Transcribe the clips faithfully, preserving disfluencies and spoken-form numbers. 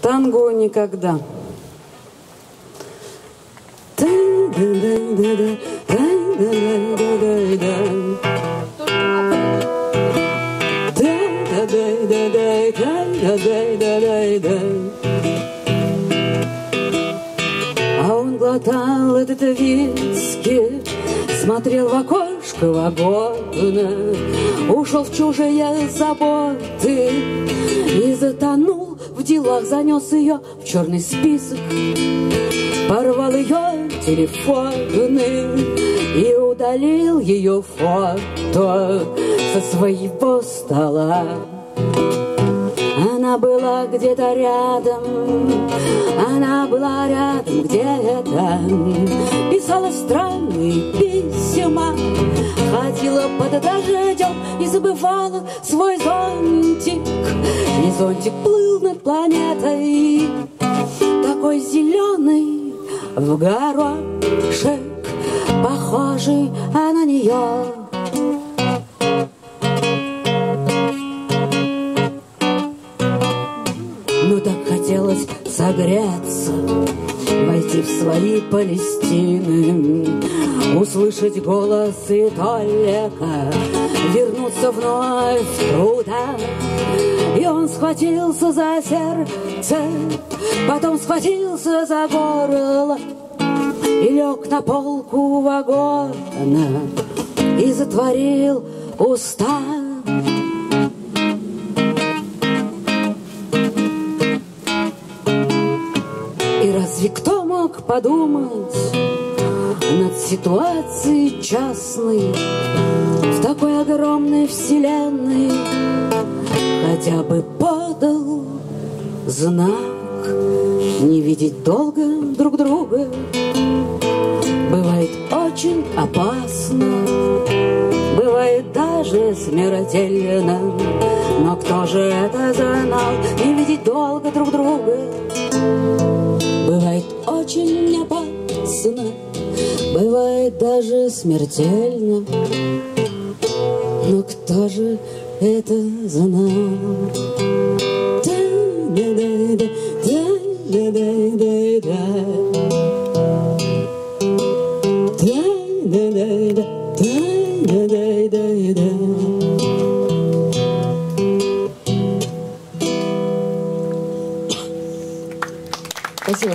Танго никогда. А он глотал этот виски, смотрел в окошко вагона, ушел в чужие заботы и затонул в делах, занес ее в черный список, порвал ее телефоны и удалил ее фото со своего стола. Она была где-то рядом, она была рядом где-то, писала странные письма, ходила под дождем и забывала свой зонтик. И зонтик плыл над планетой, такой зеленый в горошек, похожий на нее. Ну так хотелось согреться, войти в свои Палестины, услышать голос Толика, вернуться вновь туда. И он схватился за сердце, потом схватился за горло и лег на полку вагона и затворил уста. И разве кто мог подумать над ситуацией частной в такой огромной вселенной? Хотя бы подал знак не видеть долго друг друга. Бывает очень опасно, бывает даже смертельно, но кто же это знал, не видеть долго друг друга? Бывает очень опасно, бывает даже смертельно, но кто же это знал? Спасибо.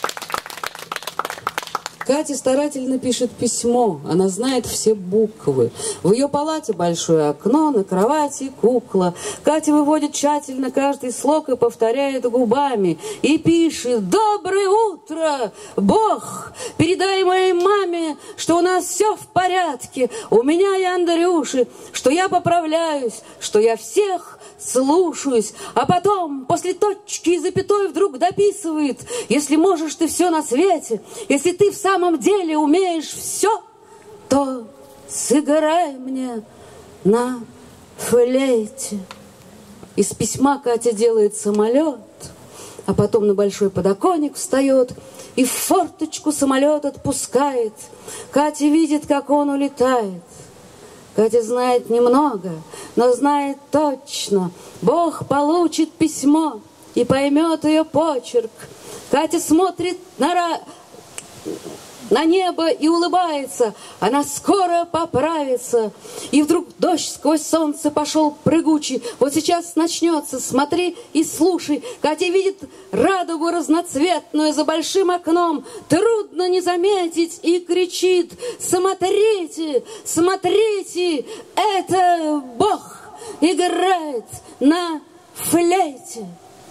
Катя старательно пишет письмо. Она знает все буквы. В ее палате большое окно, на кровати кукла. Катя выводит тщательно каждый слог и повторяет губами. И пишет: «Доброе утро, Бог! Передай моей маме, что у нас все в порядке. У меня и Андрюши, что я поправляюсь, что я всех слушаюсь». А потом, после точки и запятой, вдруг дописывает: «Если можешь ты все на свете, если ты в самом деле умеешь все, то сыграй мне на флейте». Из письма Катя делает самолет, а потом на большой подоконник встает и в форточку самолет отпускает. Катя видит, как он улетает. Катя знает немного, но знает точно: Бог получит письмо и поймет ее почерк. Катя смотрит на, ра... на небо и улыбается. Она скоро поправится. И вдруг дождь сквозь солнце пошел прыгучий. Вот сейчас начнется, смотри и слушай. Катя видит радугу разноцветную за большим окном. Трудно не заметить, и кричит: «Смотрите, смотрите, это Бог играет на флейте».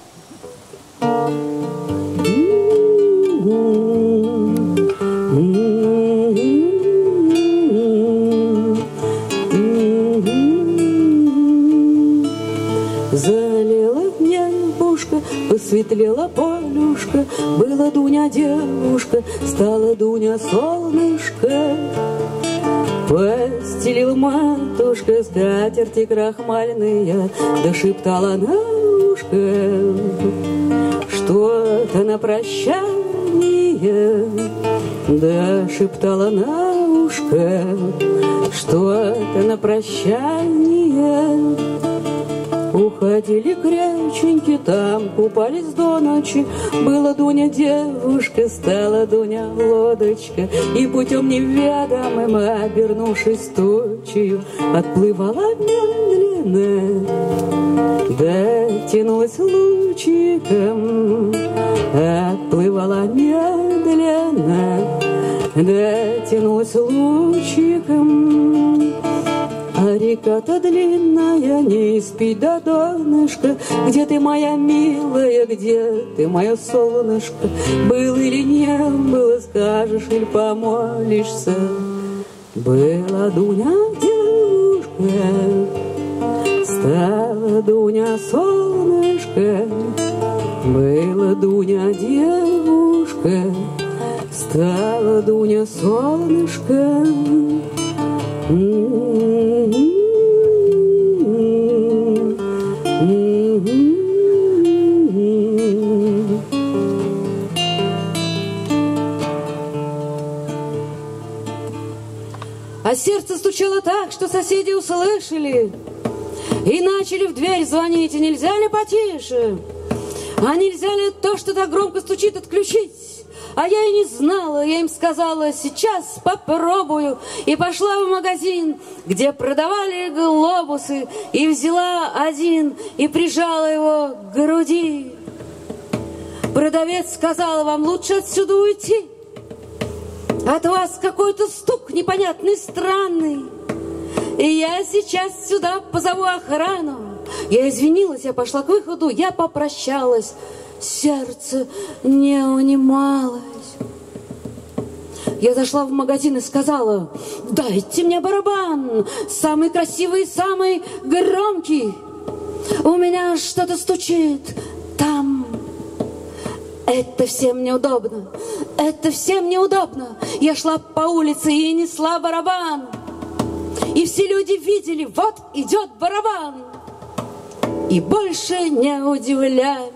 Залила небушка, посветлела полюшка, была Дуня девушка, стала Дуня солнышко. Постелил матушка скатерти крахмальные, да шептала на ушко что-то на прощание, да шептала на ушко что-то на прощание. Ух, ходили к реченьке, там купались до ночи. Была Дуня девушка, стала Дуня лодочка, и путем неведомым, обернувшись тучью, отплывала медленно, дотянулась лучиком, отплывала медленно, дотянулась лучиком. А река-то длинная, не испить до донышка. Где ты, моя милая, где ты, мое солнышко? Был или не было, скажешь или помолишься. Была Дуня девушка, стала Дуня солнышко. Была Дуня девушка, стала Дуня солнышко. А сердце стучало так, что соседи услышали и начали в дверь звонить. И нельзя ли потише? А нельзя ли то, что так громко стучит, отключить? А я и не знала, я им сказала, сейчас попробую. И пошла в магазин, где продавали глобусы, и взяла один, и прижала его к груди. Продавец сказал, вам лучше отсюда уйти. От вас какой-то стук непонятный, странный. И я сейчас сюда позову охрану. Я извинилась, я пошла к выходу, я попрощалась. Сердце не унималось. Я зашла в магазин и сказала, дайте мне барабан, самый красивый, самый громкий. У меня что-то стучит там. Это всем неудобно, это всем неудобно. Я шла по улице и несла барабан. И все люди видели, вот идет барабан. И больше не удивлялись.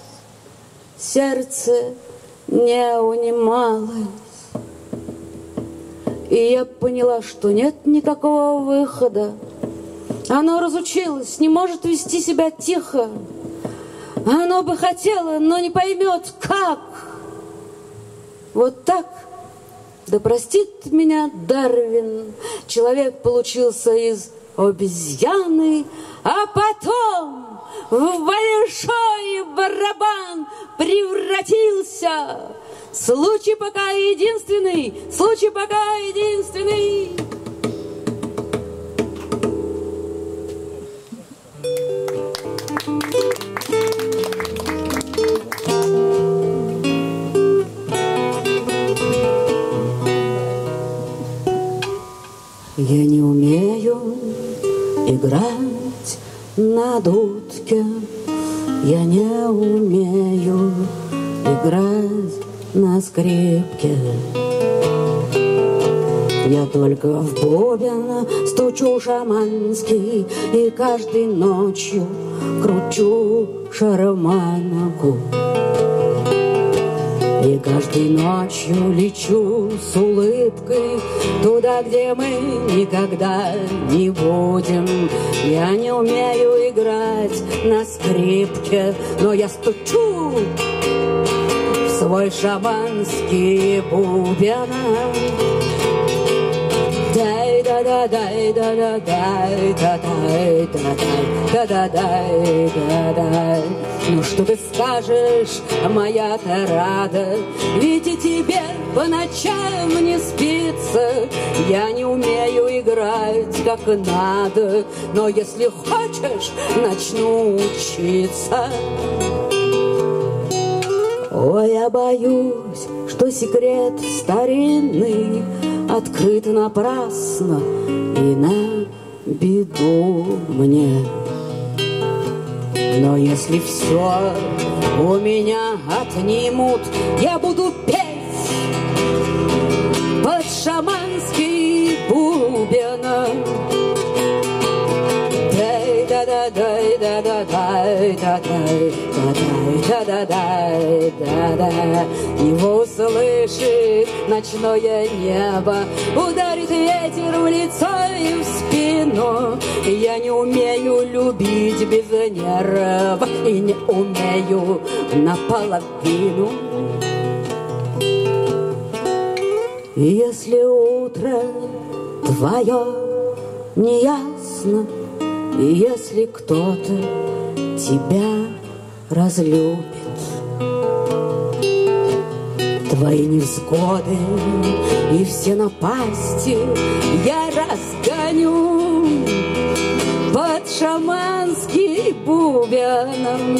Сердце не унималось. И я поняла, что нет никакого выхода. Оно разучилось, не может вести себя тихо. Оно бы хотело, но не поймет, как. Вот так, да простит меня Дарвин, человек получился из обезьяны, а потом в большой барабан превратился. Случай пока единственный, случай пока единственный. Я не умею играть на дудке, я не умею играть на скрипке. Я только в бубен стучу шаманский и каждой ночью кручу шарманку. И каждой ночью лечу с улыбкой туда, где мы никогда не будем. Я не умею играть на скрипке, но я стучу в свой шаманский бубен. Дай да да дай да да дай да дай да дай да да дай да дай. Ну что ты скажешь, моя Тарада? Ведь и тебе по ночам не спится. Я не умею играть как надо, но если хочешь, начну учиться. Ой, я боюсь, что секрет старинный открыт напрасно и на беду мне. Но если все у меня отнимут, я буду петь под шаманский бубен. Дай да да дай да да дай да дай да да-да-дай, да-да. Его услышит ночное небо, ударит ветер в лицо и в спину. Я не умею любить без нервов и не умею наполовину. Если утро твое неясно, если кто-то тебя разлюбит, твои невзгоды и все напасти я разгоню под шаманский бубен.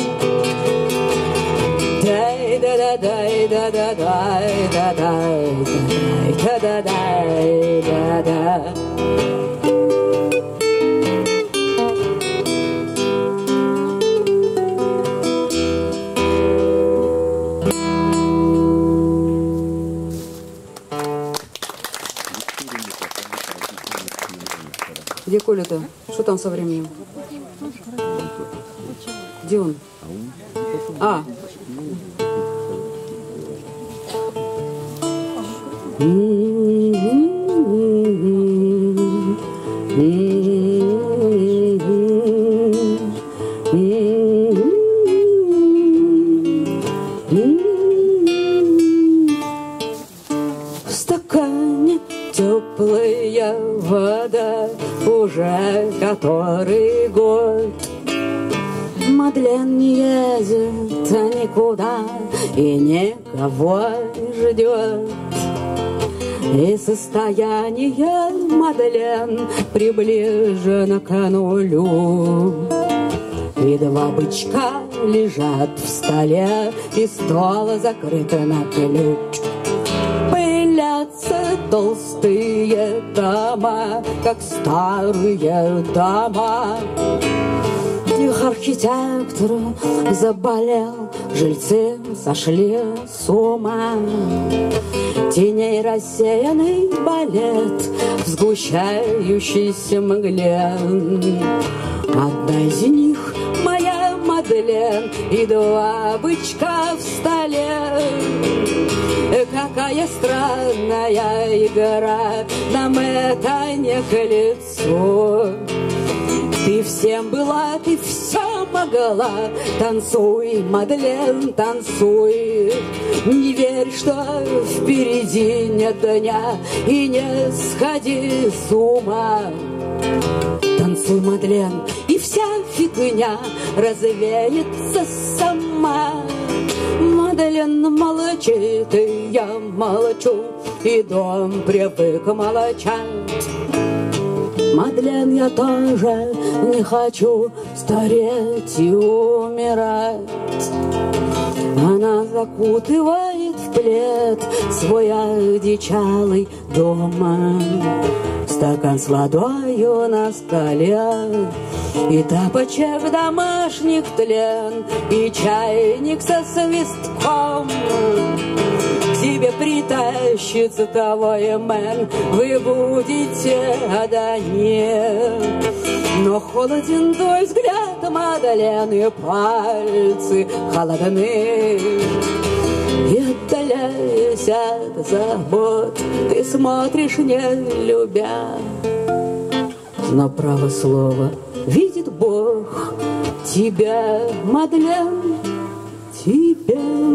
Дай да да дай да да дай да дай да да дай да да. Где Коля-то? Что там со временем? Где он? А. В стакане теплая вода уже который год. Мадлен не едет никуда и никого не ждет. И состояние Мадлен приближено к нулю. И два бычка лежат в столе, и стол закрыт на ключ. Пылятся толстые дома, как старые дома. Их архитектор заболел, жильцы сошли с ума. Теней рассеянный балет в сгущающейся мгле. Одна из них моя Мадлен и два бычка в столе. Какая странная игра, нам это не к лицу. Ты всем была, ты все могла. Танцуй, Мадлен, танцуй. Не верь, что впереди нет дня, и не сходи с ума. Танцуй, Мадлен, и вся фигня развеется сама. Мадлен молчит, и я молчу, и дом привык молчать. Мадлен, я тоже не хочу стареть и умирать. Она закутывает в плед свой одичалый дом. Стакан с водою на столе, и тапочек домашних тлен, и чайник со свистком. К себе притащится твой мэн, вы будете одни. Но холоден твой взгляд, Мадлен, и пальцы холодны. И отдаляясь от забот, ты смотришь, не любя. Но право слово видит Бог тебя, Мадлен, тебя.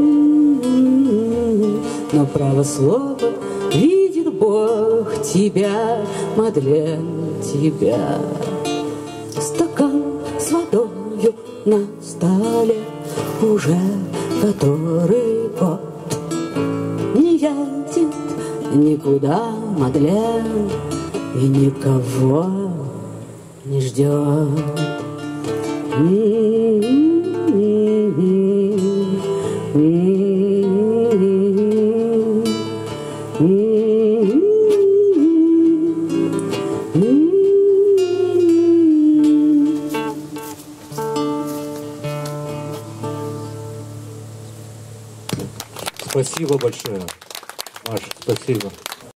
Но право слово видит Бог тебя, Мадлен, тебя. Стакан с водою на столе уже который год. Не едет никуда Мадлен и никого не ждет. Спасибо большое, Маша, спасибо.